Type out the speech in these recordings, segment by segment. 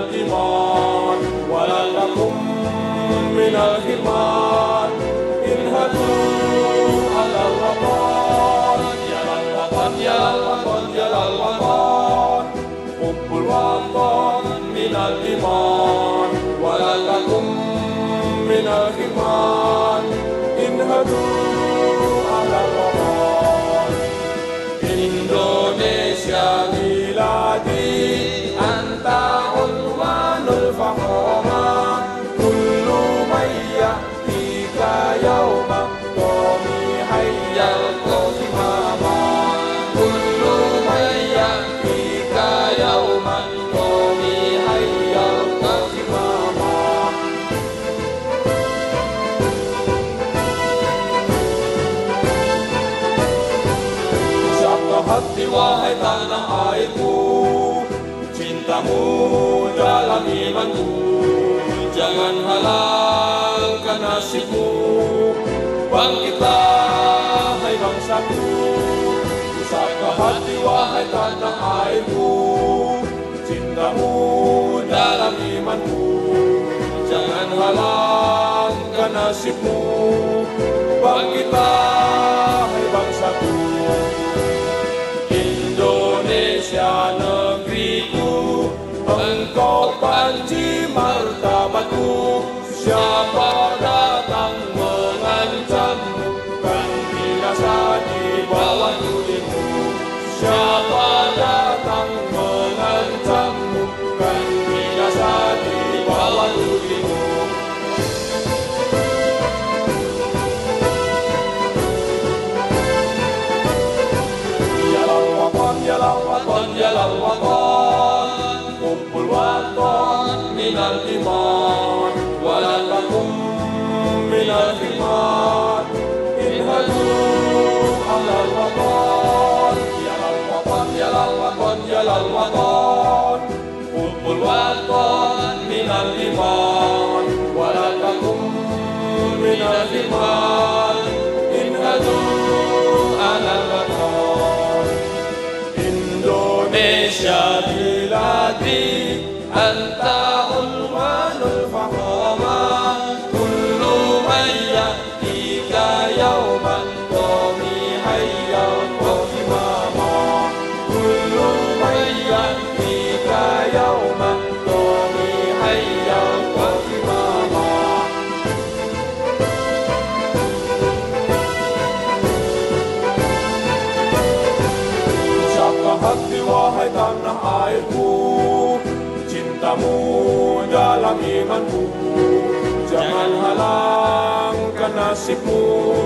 الإيمان ولا تكن من الحرمان انهدوا على الوطن يا الوطن يا الوطن يا الوطن حب الوطن من الإيمان ولا تكن من الحرمان انهدوا على الوطن Indonesia بلادي أنت عنوان الفخامة كل من يأتيك يوما قومي حي القمامة كل من يأتيك يوما قومي حي القمامة Siapkah hati wahai tanah airku cintamu dalam imanku jangan halangkan nasibmu bangkitlah hai bangsaku usahkah hati wahai tanah airku cintamu dalam imanku jangan halangkan nasibmu bangkitlah hai bangsaku Indonesia negeriku engkau panji martabatku siapa datang mengancammu kan binasa di bawah tulimu siapa datang mengancammu kan binasa di bawah tulimu يا الوطن حب الوطن من الإيمان ولا تكن من الحرمان انهدوا على الوطن يا الوطن يا الوطن يا الوطن حب الوطن من الإيمان ولا تكن من الحرمان انهدوا على الوطن Indonesia بلادي أنت عنوان الفخامة كل من يأتيك يوما قومي حي القمامة كل من يأتيك يوما قومي حي القمامة hati wahai tanah airku cintamu dalam imanku jangan halangkan nasibmu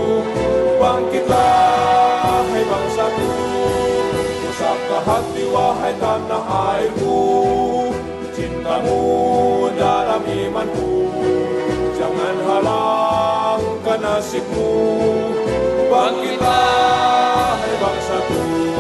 bangkitlah hai bangsaku usahkah hati wahai tanah airku cintamu dalam imanku jangan halangkan nasibmu bangkitlah hai bangsaku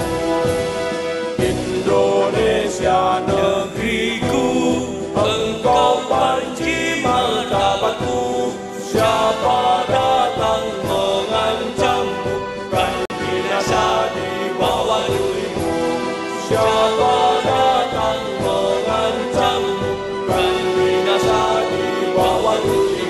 Indonesia negeriku engkau panji martabatku siapa datang mengancammu kan binasa di bawah tulimu siapa datang mengancammu kan binasa di bawah tulimu